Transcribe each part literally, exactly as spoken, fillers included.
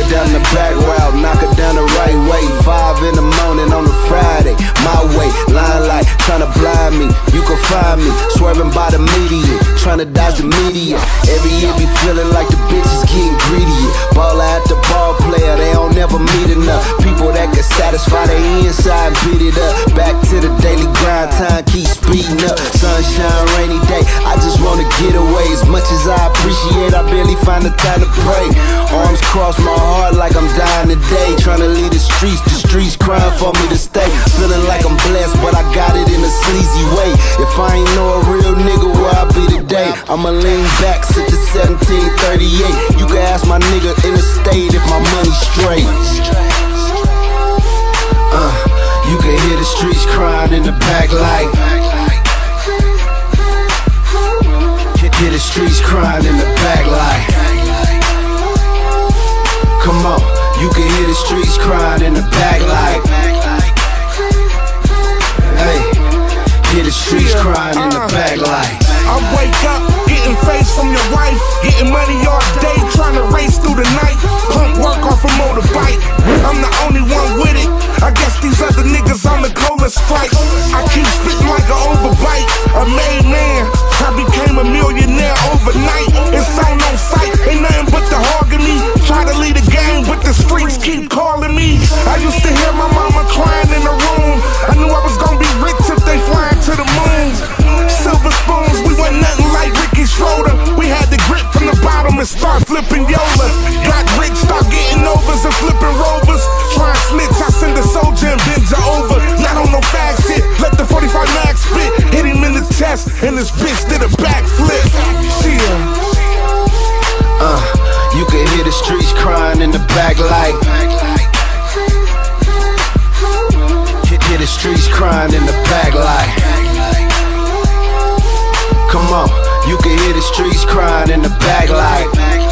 down the back route, knock her down the right way. Five in the morning on a Friday, my way. Line light, tryna blind me, you can find me swerving by the media, tryna dodge the media. Every year be feeling like the bitches getting greedy. Baller at the ball player, they don't never meet enough people that can satisfy their inside and beat it up. Back to the daily grind, time keep speeding up. Sunshine, rainy day, I just wanna get away. As much as I appreciate, I barely find the time to pray. Arms cross my heart like I'm dying today, tryna leave the streets, the streets crying for me to stay. Feeling like I'm blessed, but I got it in a sleazy way. If I ain't know a real nigga, where I be today? I'ma lean back, sit to seventeen thirty-eight. You can ask my nigga in the state if my money's straight. Uh, you can hear the streets crying in the back like. Hear the streets crying in the back like. Come on, you can hear the streets crying in the back like. Hey, hear the streets crying in the back like. I wake up, getting face from your wife, getting money all day, trying to race through the night. Pump work off a motorbike, I'm the only one with it. I guess these other niggas on the coldest strike. I keep spitting like an overbite, a made man. I became a millionaire overnight. It's on no sight, ain't nothing but the hog in me. Try to lead the game, but the streets keep calling me. I used to hear my mama crying in the room. I knew I was gonna be rich if they flying to the moon. Silver spoons, we were nothing like Ricky Schroeder. We had the grit from the bottom and start flipping Yola. Got rich, start getting overs and flipping rovers. Trying snitch, I send a soldier and bend her over. Not on no fag shit, let the forty-five mag spit. Hit him in the chest and this bitch did a backflip. See ya. Uh, you can hear the streets crying in the back like. Hear the streets crying in the back like. Come on, you can hear the streets crying in the back like.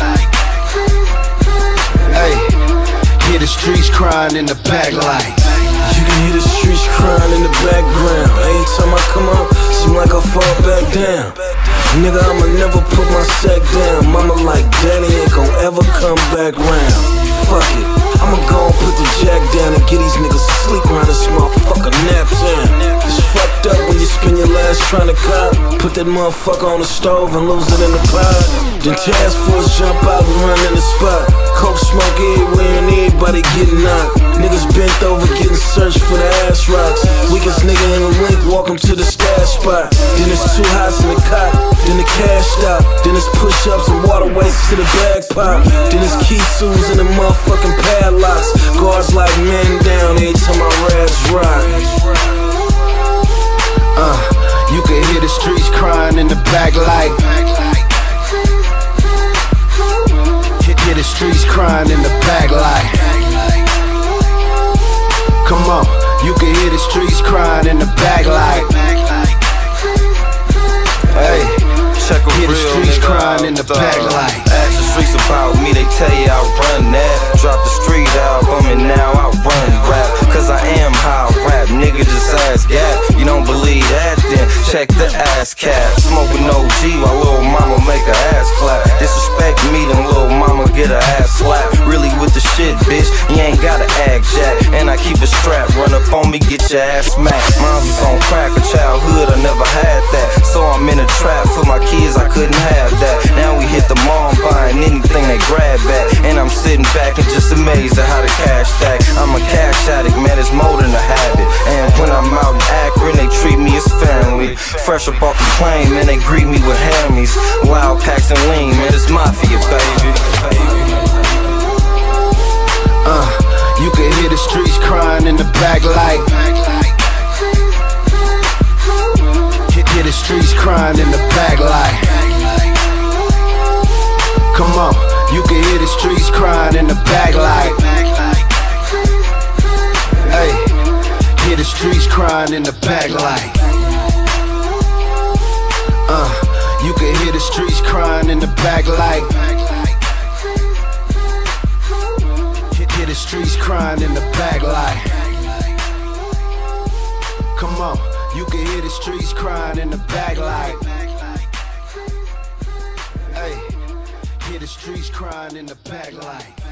Hey, hear the streets crying in the back like. You can hear the streets crying in the background. Every time I come up, seem like I fall back down. Nigga, I'ma never put my sack down. Mama like, daddy ain't gon' ever come back round. Fuck it, I'ma go and put the jack down and get these niggas sleep around this motherfucker nap time. It's fucked up when you spend your last trying to cop. Put that motherfucker on the stove and lose it in the pot. Then task force jump out and run in the spot. Coke smoke everywhere and everybody getting knocked. Niggas bent over getting searched for the ass rocks. Weakest nigga in the link, welcome to the stash spot. Then it's two hots in the cot, then the cash stop. Then it's push-ups and water wastes to the bag pop. Then it's key suits and the motherfucking padlocks. Guards like men down every time my raps rock. Uh, you can hear the streets crying in the back like. Hear the streets crying in the back like. Come on, you can hear the streets crying in the back like. Hey, check a hear the real streets nigga crying in the back like. Ask the streets about me, they tell you I run that. Drop the street album and now I run rap. Cause I am how I rap, nigga just ask Gap. You don't believe that, then check the ass cap. Smoking O G while little mama make her ass clap. Disrespect me, then little mama get her ass slapped. Really with the shit, bitch, you ain't gotta act jack. And I keep a strap, run up on me, get your ass smacked. Mine was on crack, a childhood, I never had that. So I'm in a trap, for my kids I couldn't have that. Now we hit the mall buying anything they grab at. And I'm sitting back and just amazed at how the cash stack. I'm a cash addict, man, it's more than a habit. And when I'm out in Akron, they treat me as family. Fresh up off the plane, man, they greet me with hammies. Loud packs and lean, man, it's mafia, baby. Uh, you can hear the streets crying in the back like. Hear the streets crying in the back like. Come on, you can hear the streets crying in the back like. Hey, hear the streets crying in the back like. Uh, you can hear the streets crying in the back like. Hear the streets crying in the back like. Come on, you can hear the streets crying in the back like. Hey, hear the streets crying in the back like.